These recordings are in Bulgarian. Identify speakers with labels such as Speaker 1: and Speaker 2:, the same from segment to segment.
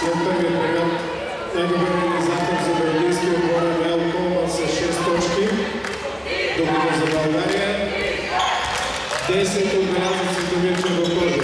Speaker 1: След първият период най-добър реализатор за белгийския отбор е Белко с 6 точки, докато за България 10 отбелязва Цветомир Червокожев.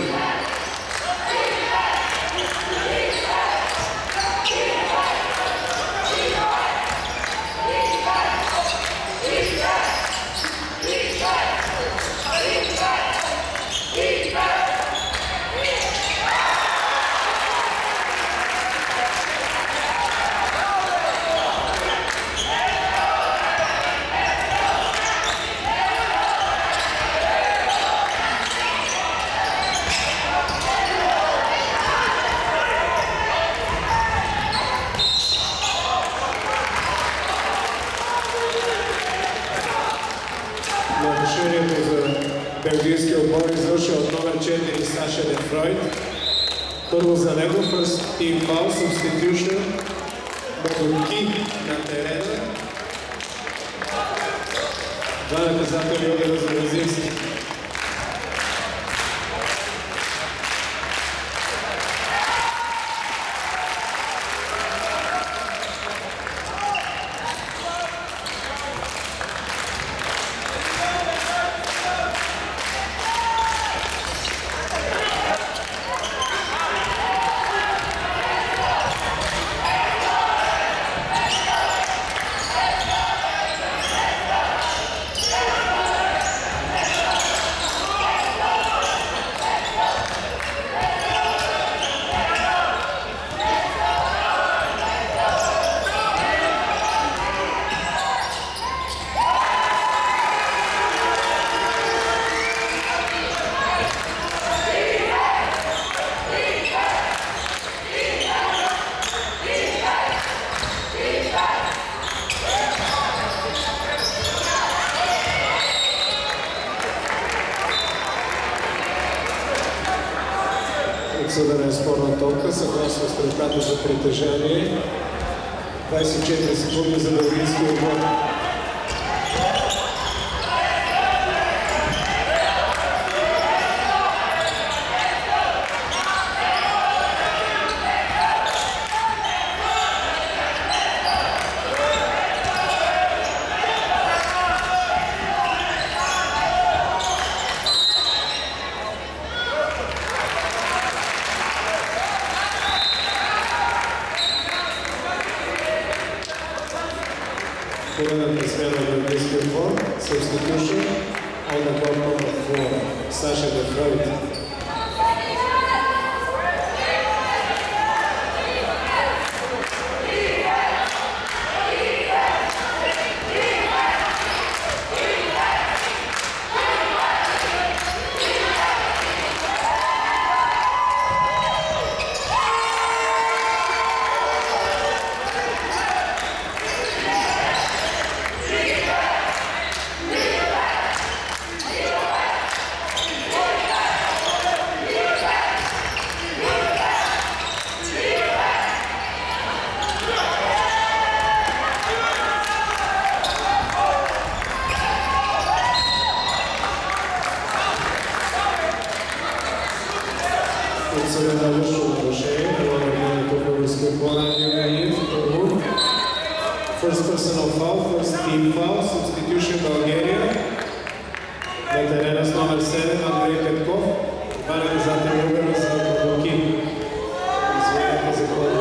Speaker 1: Белгийския отбор извърши от номер 4 Саша Дефройд. Първо за него, first team foul, substitution, Богоки на терена. Два наказателни удара за Лазински. Съдена е спорна топка, съгласно стрелката за притежание. 24 секунди за белгийския отбор. Поредната смяна на белгийския отбор, substitution, on the bottom of floor, Саша Дефройд. Отсъдена лошо нарушение, налагането в българския отбор Ангелия. Първо, first personal foul, first team foul, substitution Bulgaria. На терена с номер 7 Андрей Петков. Два наказателни удара за Богоки. Извинете за това.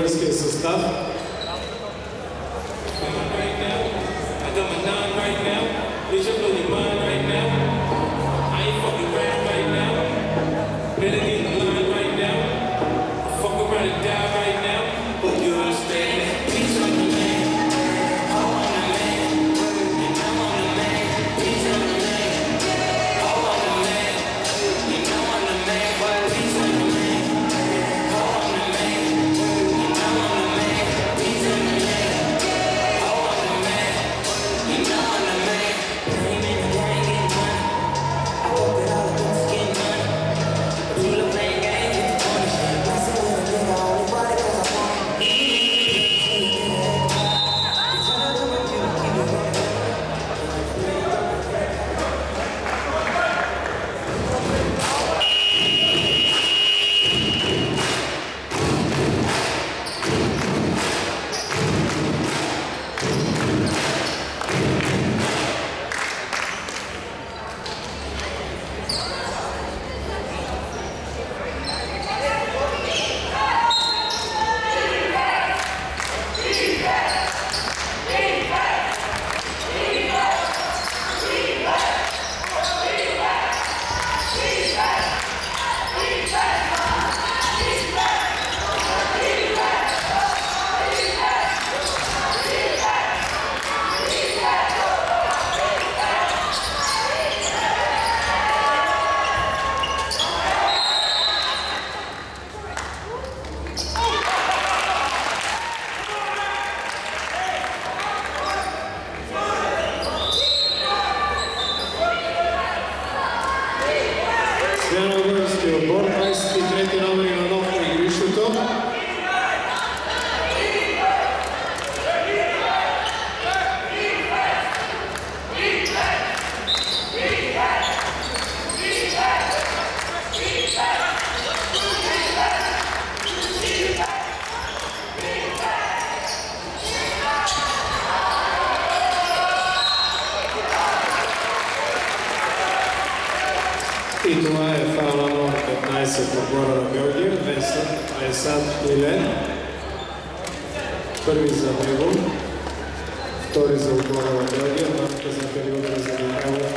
Speaker 1: българския състав. Отбор, 23 номер Иванов на игрището. И това е фаула номер 15 в отбора на Белгия, Венсан Лилен. Първи за него, втори за отбора на Белгия, двамата за периода за Михайлов.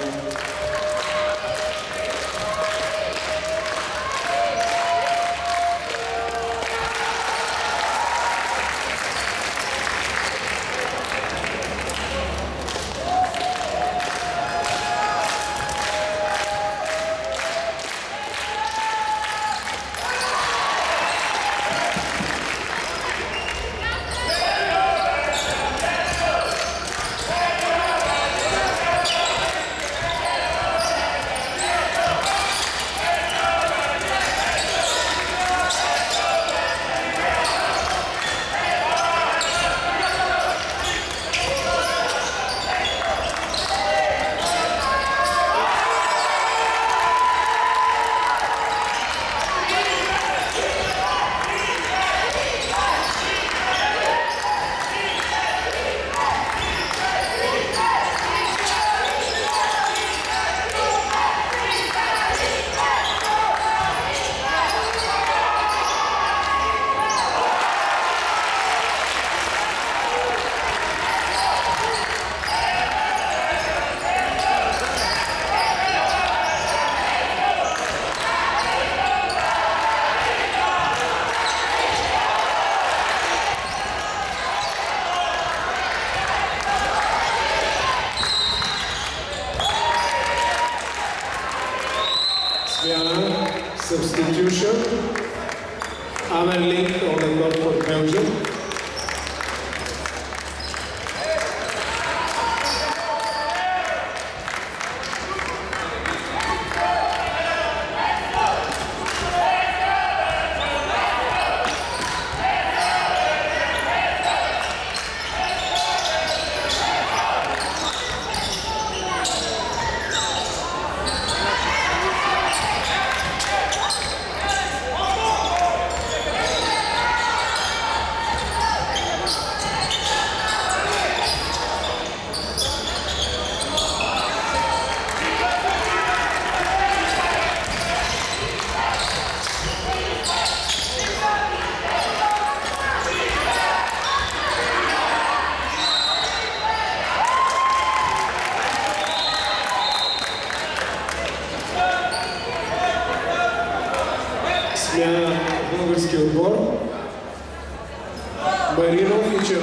Speaker 1: Substitution. Amerling on the court for Belgium.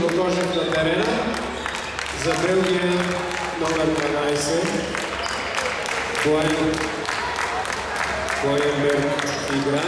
Speaker 1: Белокожев на терена. За Белгия номер 12. Боенберг игра.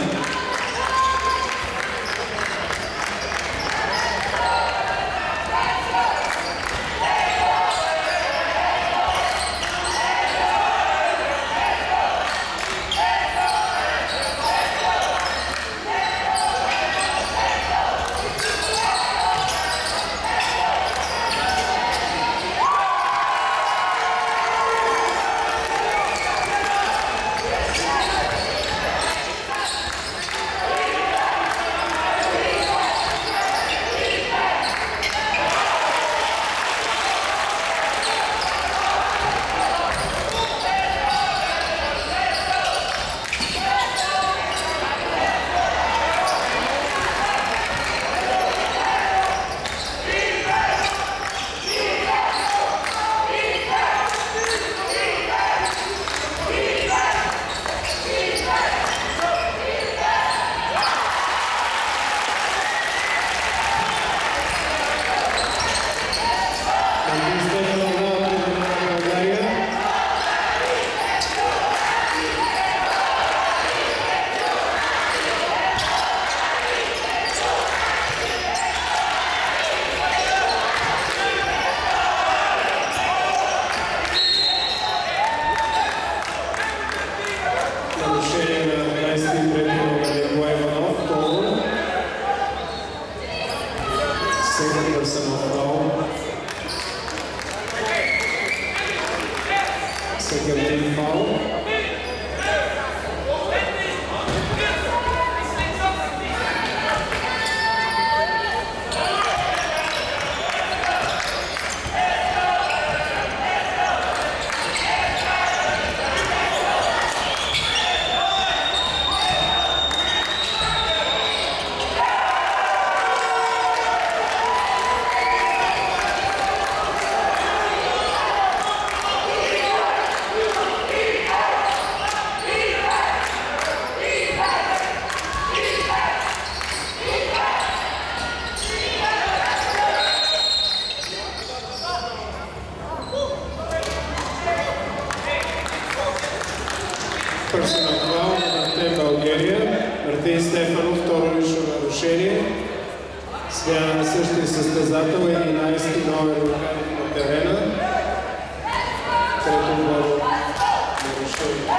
Speaker 1: Второ лично нарушение. Смяна на същия състезател, 11 номер на терена. Трето ново нарушение.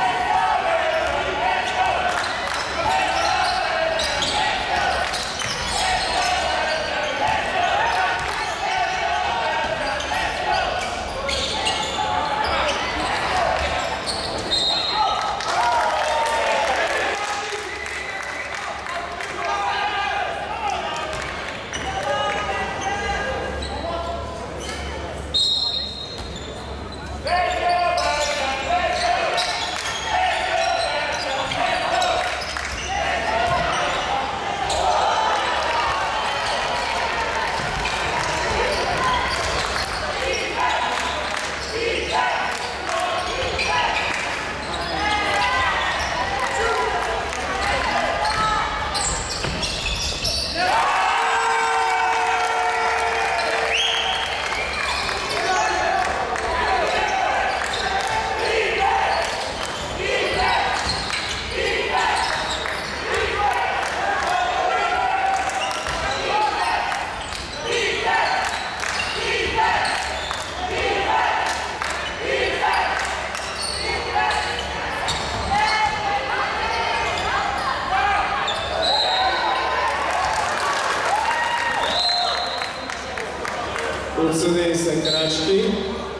Speaker 1: Отсъдени са крачки.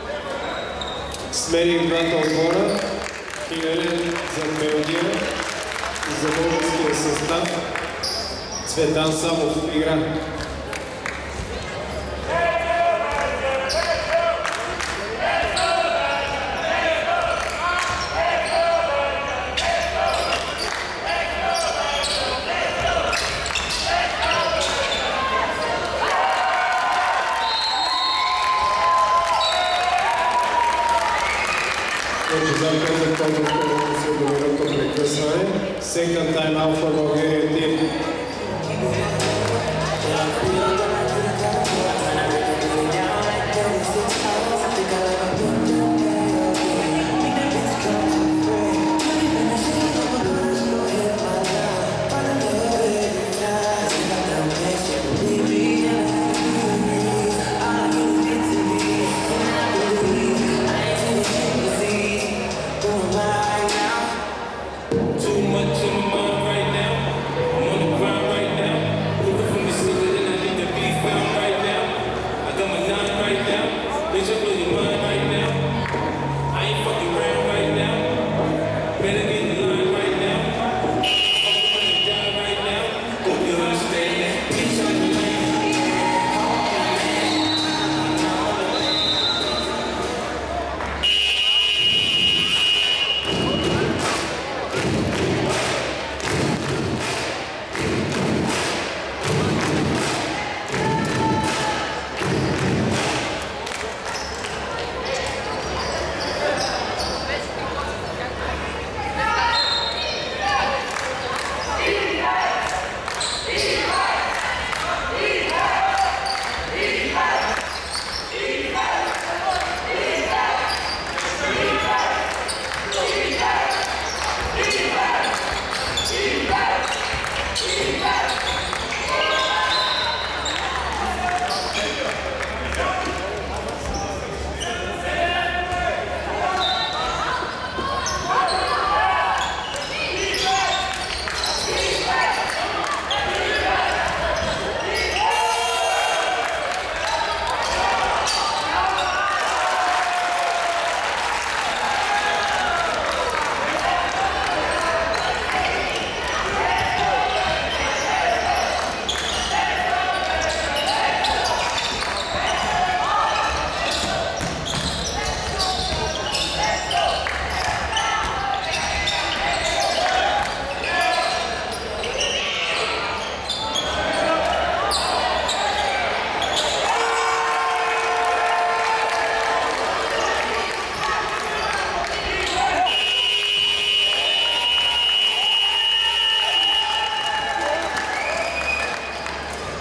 Speaker 1: Смених двата отбора. Финален за Белгия и за българския състав. Цветан Самов игра. Second time out for Bulgaria team.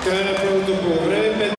Speaker 1: края на първото полувреме.